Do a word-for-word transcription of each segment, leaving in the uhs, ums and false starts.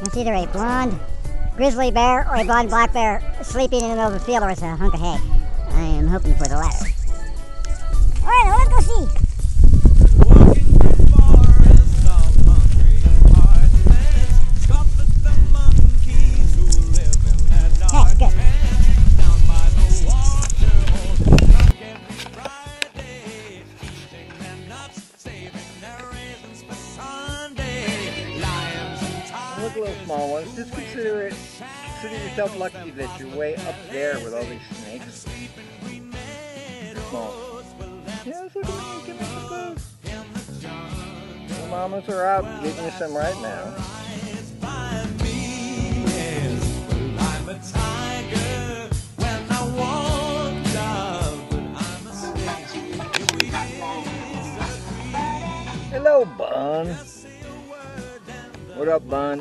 It's either a blonde grizzly bear or a blonde black bear sleeping in the middle of the field, or it's a hunk of hay. I am hoping for the latter. Alright, now let's go see. Yeah, good. Look, little small ones, just consider it, consider yourself lucky that you're way up there with all these snakes. Small. Yes, look at me, give me some food. The mamas are out getting you some right now. Hello, Bun. What up, Bun?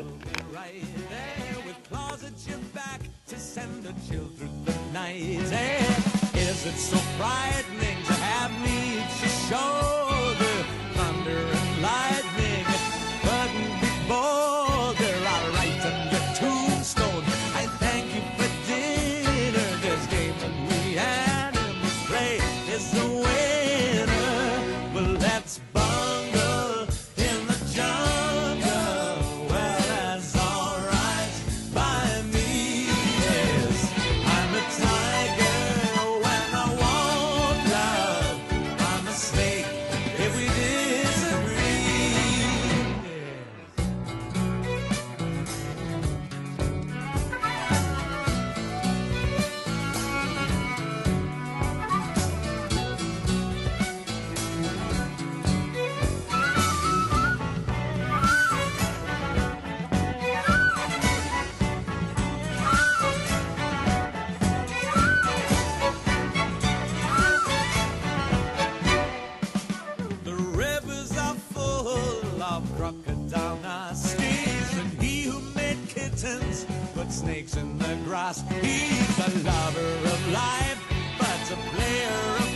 Is it so frightening to have me to show the thunder and lightning? But before there I'll write on your tombstone, I thank you for dinner. This game that we animals play is the winner. Well, let's bungle in the jungle. Well, that's alright by me. Yes, I'm a tiger when I want love. I'm a snake if we disagree. The rivers are full of crocodile nasties, and he who made kittens put snakes in the grass. He's a lover of life, but a player of